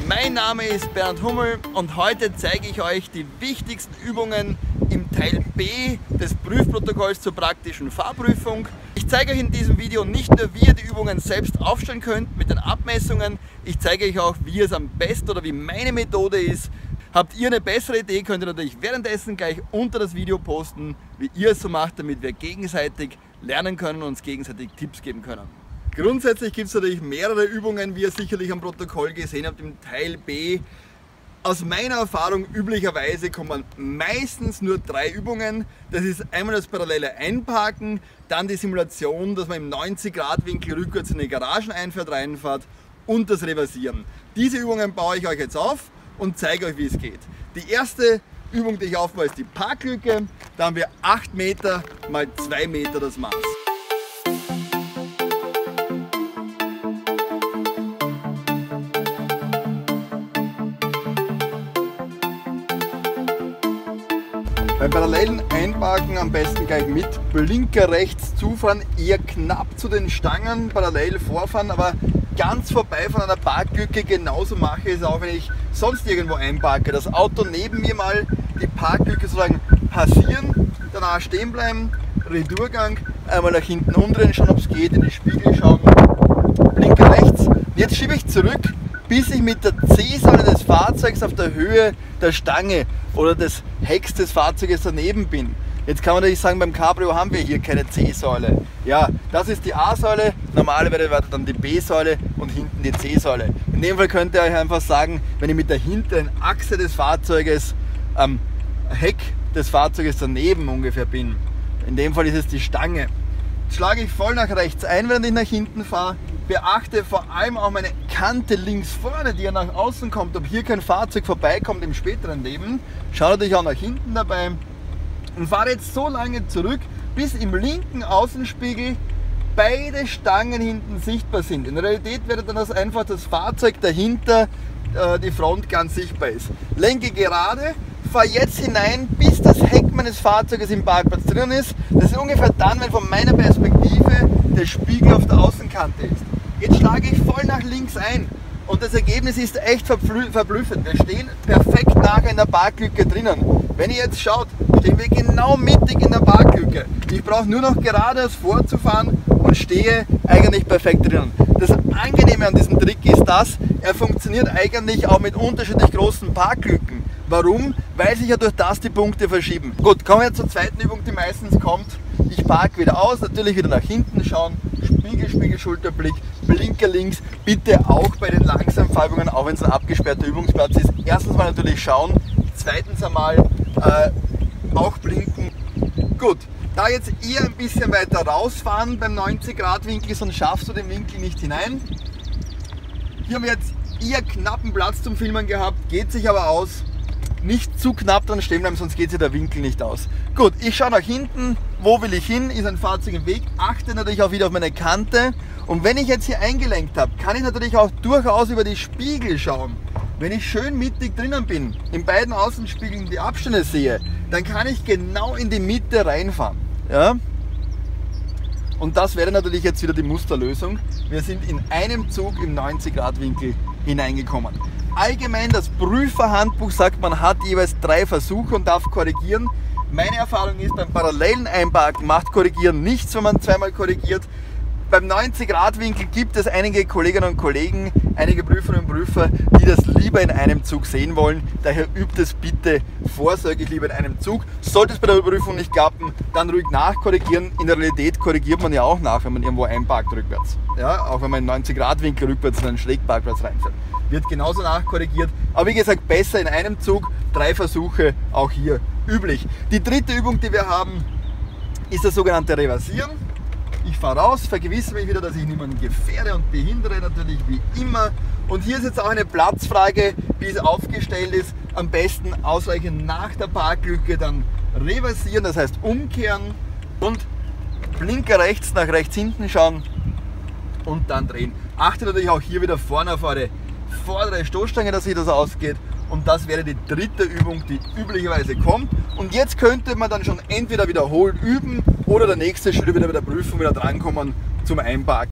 Mein Name ist Bernd Hummel und heute zeige ich euch die wichtigsten Übungen im Teil B des Prüfprotokolls zur praktischen Fahrprüfung. Ich zeige euch in diesem Video nicht nur, wie ihr die Übungen selbst aufstellen könnt mit den Abmessungen, ich zeige euch auch, wie es am besten oder wie meine Methode ist. Habt ihr eine bessere Idee, könnt ihr natürlich währenddessen gleich unter das Video posten, wie ihr es so macht, damit wir gegenseitig lernen können und uns gegenseitig Tipps geben können. Grundsätzlich gibt es natürlich mehrere Übungen, wie ihr sicherlich am Protokoll gesehen habt, im Teil B. Aus meiner Erfahrung üblicherweise kommen meistens nur 3 Übungen. Das ist einmal das parallele Einparken, dann die Simulation, dass man im 90-Grad-Winkel rückwärts in die Garageneinfahrt reinfährt und das Reversieren. Diese Übungen baue ich euch jetzt auf und zeige euch, wie es geht. Die erste Übung, die ich aufbaue, ist die Parklücke. Da haben wir 8 Meter mal 2 Meter das Maß. Beim parallelen Einparken am besten gleich mit Blinker rechts zufahren, eher knapp zu den Stangen, parallel vorfahren, aber ganz vorbei von einer Parklücke. Genauso mache ich es auch, wenn ich sonst irgendwo einparke. Das Auto neben mir mal die Parklücke sozusagen passieren, danach stehen bleiben, Retourgang, einmal nach hinten umdrehen, schauen, ob es geht, in die Spiegel schauen, Blinker rechts. Jetzt schiebe ich zurück, bis ich mit der C-Säule des Fahrzeugs auf der Höhe der Stange oder des Hecks des Fahrzeuges daneben bin. Jetzt kann man natürlich sagen, beim Cabrio haben wir hier keine C-Säule. Ja, das ist die A-Säule, normalerweise wäre dann die B-Säule und hinten die C-Säule. In dem Fall könnt ihr euch einfach sagen, wenn ich mit der hinteren Achse des Fahrzeuges am Heck des Fahrzeuges daneben ungefähr bin. In dem Fall ist es die Stange. Jetzt schlage ich voll nach rechts ein, während ich nach hinten fahre. Beachte vor allem auch meine Kante links vorne, die ja nach außen kommt, ob hier kein Fahrzeug vorbeikommt im späteren Leben. Schau natürlich auch nach hinten dabei und fahre jetzt so lange zurück, bis im linken Außenspiegel beide Stangen hinten sichtbar sind. In der Realität wäre dann das einfach das Fahrzeug dahinter, die Front ganz sichtbar ist. Lenke gerade, fahre jetzt hinein, bis das Heck meines Fahrzeuges im Parkplatz drin ist. Das ist ungefähr dann, wenn von meiner Perspektive der Spiegel auf der Außenkante ist. Jetzt schlage ich voll nach links ein und das Ergebnis ist echt verblüffend. Wir stehen perfekt nachher in der Parklücke drinnen. Wenn ihr jetzt schaut, stehen wir genau mittig in der Parklücke. Ich brauche nur noch geradeaus vorzufahren und stehe eigentlich perfekt drinnen. Das Angenehme an diesem Trick ist das, er funktioniert eigentlich auch mit unterschiedlich großen Parklücken. Warum? Weil sich ja durch das die Punkte verschieben. Gut, kommen wir zur zweiten Übung, die meistens kommt. Ich parke wieder aus, natürlich wieder nach hinten schauen, Spiegel, Schulterblick, Blinker links. Bitte auch bei den Langsamfahrübungen, auch wenn es ein abgesperrter Übungsplatz ist, erstens mal natürlich schauen, zweitens einmal auch blinken. Gut, da jetzt eher ein bisschen weiter rausfahren beim 90-Grad-Winkel, sonst schaffst du den Winkel nicht hinein. Hier haben wir jetzt eher knappen Platz zum Filmen gehabt, geht sich aber aus. Nicht zu knapp dran stehen bleiben, sonst geht sich der Winkel nicht aus. Gut, ich schaue nach hinten, wo will ich hin, ist ein Fahrzeug im Weg, achte natürlich auch wieder auf meine Kante und wenn ich jetzt hier eingelenkt habe, kann ich natürlich auch durchaus über die Spiegel schauen. Wenn ich schön mittig drinnen bin, in beiden Außenspiegeln die Abstände sehe, dann kann ich genau in die Mitte reinfahren. Ja? Und das wäre natürlich jetzt wieder die Musterlösung. Wir sind in einem Zug im 90-Grad-Winkel hineingekommen. Allgemein das Prüferhandbuch sagt, man hat jeweils 3 Versuche und darf korrigieren. Meine Erfahrung ist, beim parallelen Einparken macht Korrigieren nichts, wenn man zweimal korrigiert. Beim 90-Grad-Winkel gibt es einige Kolleginnen und Kollegen, einige Prüferinnen und Prüfer, die das lieber in einem Zug sehen wollen. Daher übt es bitte vorsorglich lieber in einem Zug. Sollte es bei der Überprüfung nicht klappen, dann ruhig nachkorrigieren. In der Realität korrigiert man ja auch nach, wenn man irgendwo einparkt rückwärts. Ja, auch wenn man in 90-Grad-Winkel rückwärts in einen Schrägparkplatz reinfährt. Wird genauso nachkorrigiert. Aber wie gesagt, besser in einem Zug, 3 Versuche, auch hier üblich. Die dritte Übung, die wir haben, ist das sogenannte Reversieren. Ich fahre raus, vergewissere mich wieder, dass ich niemanden gefährde und behindere, natürlich wie immer. Und hier ist jetzt auch eine Platzfrage, wie es aufgestellt ist. Am besten ausreichend nach der Parklücke dann reversieren, das heißt umkehren und Blinker rechts nach rechts hinten schauen und dann drehen. Achte natürlich auch hier wieder vorne auf eure vordere Stoßstange, dass sich das ausgeht. Und das wäre die dritte Übung, die üblicherweise kommt. Und jetzt könnte man dann schon entweder wiederholt üben oder der nächste Schritt wieder bei der Prüfung wieder drankommen zum Einparken.